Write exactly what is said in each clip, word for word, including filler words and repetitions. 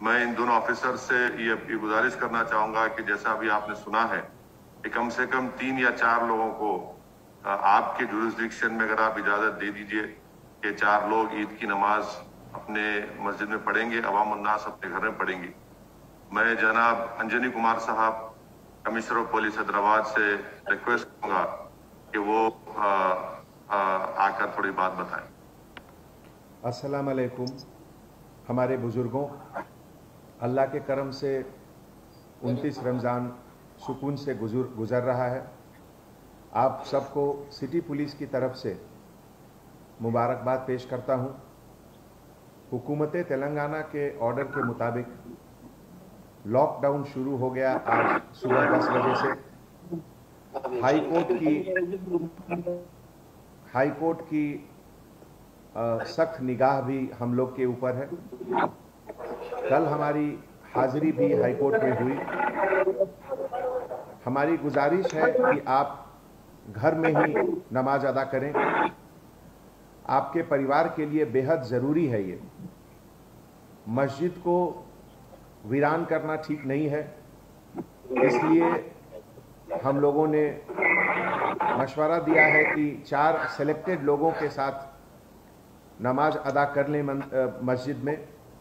मैं इन दोनों ऑफिसर से ये, ये गुजारिश करना चाहूंगा कि जैसा अभी आपने सुना है कि कम से कम तीन या चार लोगों को आपके जुरिस्डिक्शन में अगर आप इजाजत दे दीजिए कि चार लोग ईद की नमाज अपने मस्जिद में पढ़ेंगे, अवाम उन्नास अपने घर में पढ़ेंगी। मैं जनाब अंजनी कुमार साहब कमिश्नर ऑफ पुलिस हैदराबाद से रिक्वेस्ट करूंगा कि वो आ, आ, आकर थोड़ी बात बताएं। अस्सलाम वालेकुम। हमारे बुजुर्गों, अल्लाह के करम से उनतीस रमज़ान सुकून से गुजर गुजर रहा है। आप सबको सिटी पुलिस की तरफ से मुबारकबाद पेश करता हूं। हुकूमत तेलंगाना के ऑर्डर के मुताबिक लॉकडाउन शुरू हो गया आज सुबह दस बजे से। हाई कोर्ट की हाई कोर्ट की सख्त निगाह भी हम लोग के ऊपर है। कल हमारी हाजिरी भी हाई कोर्ट में हुई। हमारी गुजारिश है कि आप घर में ही नमाज अदा करें। आपके परिवार के लिए बेहद ज़रूरी है ये। मस्जिद को वीरान करना ठीक नहीं है, इसलिए हम लोगों ने मशवरा दिया है कि चार सेलेक्टेड लोगों के साथ नमाज अदा कर लें मस्जिद में।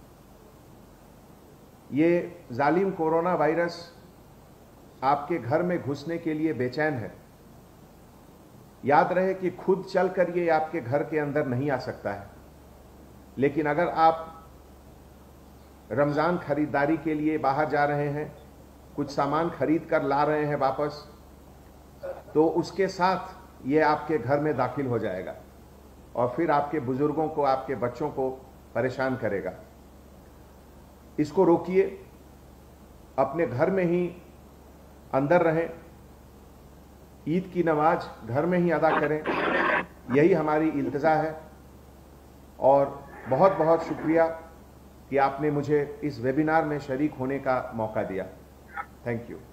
ये जालिम कोरोना वायरस आपके घर में घुसने के लिए बेचैन है। याद रहे कि खुद चलकर ये आपके घर के अंदर नहीं आ सकता है, लेकिन अगर आप रमज़ान खरीदारी के लिए बाहर जा रहे हैं, कुछ सामान खरीद कर ला रहे हैं वापस, तो उसके साथ ये आपके घर में दाखिल हो जाएगा और फिर आपके बुजुर्गों को, आपके बच्चों को परेशान करेगा। इसको रोकिए, अपने घर में ही अंदर रहें, ईद की नमाज घर में ही अदा करें, यही हमारी इल्तिजा है। और बहुत बहुत शुक्रिया कि आपने मुझे इस वेबिनार में शरीक होने का मौका दिया। Thank you.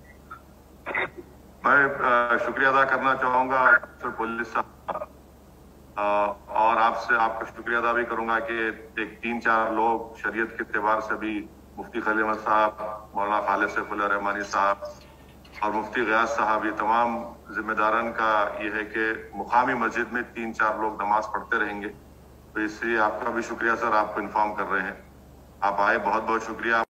मैं शुक्रिया अदा करना चाहूँगा पुलिस साहब, और आपसे आपका शुक्रिया अदा भी करूँगा कि एक तीन चार लोग शरीयत के एतबार से भी मुफ्ती खलील अहमद साहब, मौलाना खालिद सैफुल्लाह रहमानी साहब और मुफ्ती गयास साहब, ये तमाम जिम्मेदारान का ये है कि मुकामी मस्जिद में तीन चार लोग नमाज पढ़ते रहेंगे। तो इसलिए आपका भी शुक्रिया सर, आपको इन्फॉर्म कर रहे हैं। आप आए, बहुत बहुत शुक्रिया।